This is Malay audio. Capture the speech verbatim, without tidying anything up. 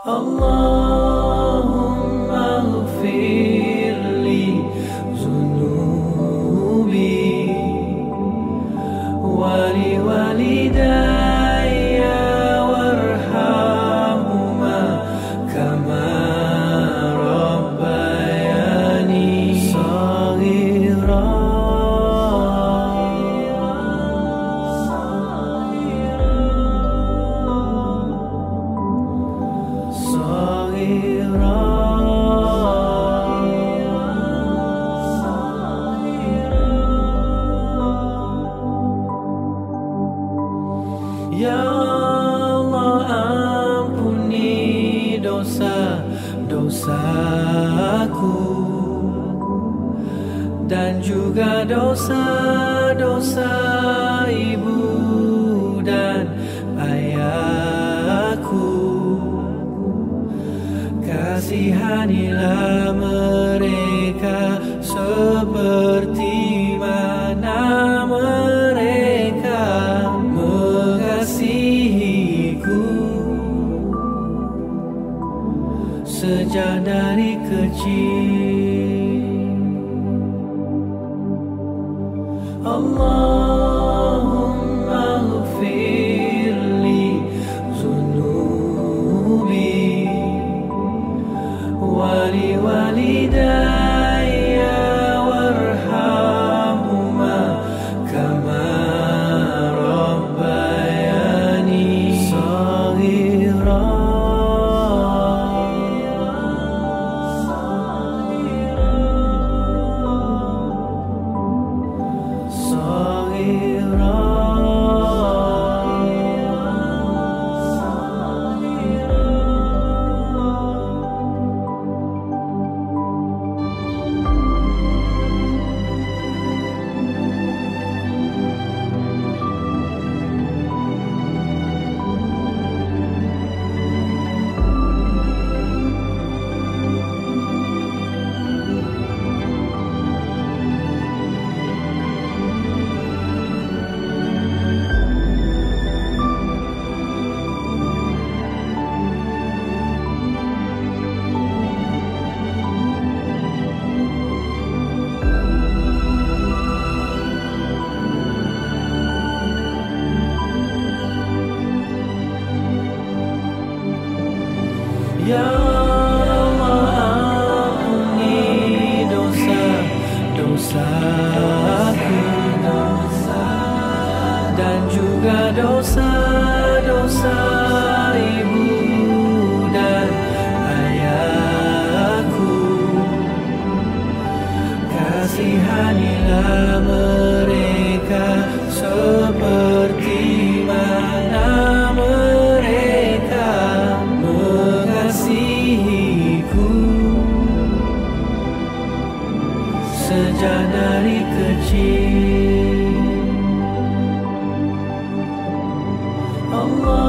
Allahumma ighfir li dhunubi wa li walidayya warhamhuma kama rabbayani shaghira. Ya Allah, ampuni dosa-dosaku dan juga dosa-dosa ibu dan ayahku. Kasihanilah mereka seperti mana mereka mengasihiku sejak dari kecil. Allahumma ighfir li dhunubi wa li walidayya warhamhuma kama rabbayani shaghira. Ya Allah, ampuni dosa-dosaku dan juga dosa-dosa ibu dan ayahku. Kasihanilah mereka seperti mana mereka mengasihiku sejak dari kecil. Allah